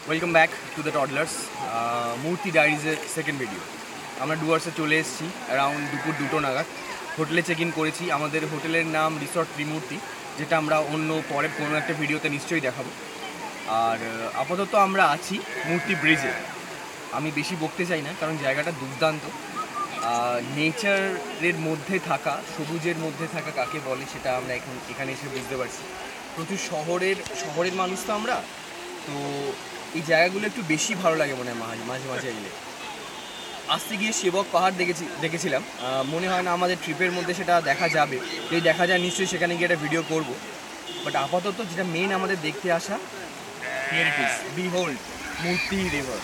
Welcome back to the toddlers. Murti ডায়েরিজের second video. আমরা ডুয়ার্সে চলে এসেছি অ্যারাউন্ড দুপুর 2টো নাগাদ। হোটেলে চেক ইন করেছি। আমাদের হোটেলের নাম রিসর্ট ত্রিমূর্তি, যেটা আমরা অন্য পরে কোনো একটা ভিডিওতে নিশ্চয়ই দেখাবো। আর আপাতত আমরা আছি মূর্তি ব্রিজে। আমি বেশি বকতে চাই না, কারণ জায়গাটা দুর্দান্ত। নেচারের মধ্যে থাকা, সবুজের মধ্যে থাকা কাকে বলে সেটা আমরা এখানে এসে বুঝতে পারছি। প্রচুর শহরের মানুষ তো আমরা, তো এই জায়গাগুলো একটু বেশি ভালো লাগে মনে হয় মাঝে মাঝে এলে। আসতে গিয়ে সেবক পাহাড় দেখেছিলাম। মনে হয় না আমাদের ট্রিপের মধ্যে সেটা দেখা যাবে। যদি দেখা যায় নিশ্চয়ই সেখানে গিয়ে একটা ভিডিও করব। বাট আপাতত যেটা মেন আমাদের দেখতে আসা, here it is, behold Murti river.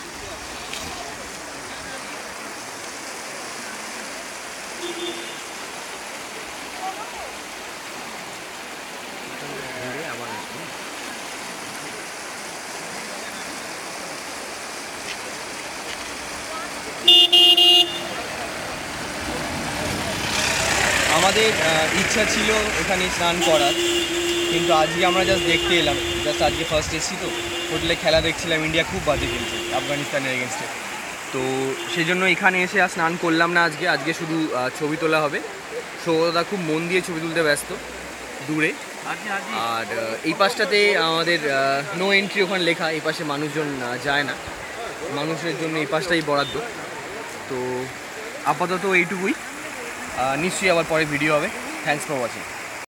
আমাদের ইচ্ছা ছিল এখানে স্নান করার, কিন্তু আজকে আমরা জাস্ট দেখতে এলাম। আজকে ফার্স্ট এসছি তো, হোটেলে খেলা দেখছিলাম, ইন্ডিয়া খুব বাজে খেলছে আফগানিস্তানের এগেনস্টে। তো সেই জন্য এখানে এসে আর স্নান করলাম না। আজকে শুধু ছবি তোলা হবে। সৌদাদা খুব মন দিয়ে ছবি তুলতে ব্যস্ত দূরে। আর এই পাশটাতে আমাদের নো এন্ট্রি ওখানে লেখা, এই পাশে মানুষজন যায় না, মানুষের জন্য এই পাশটাই বরাদ্দ। তো আপাতত এইটুকুই। নিশ্চয়ই আবার পরে ভিডিও হবে। Thanks for watching.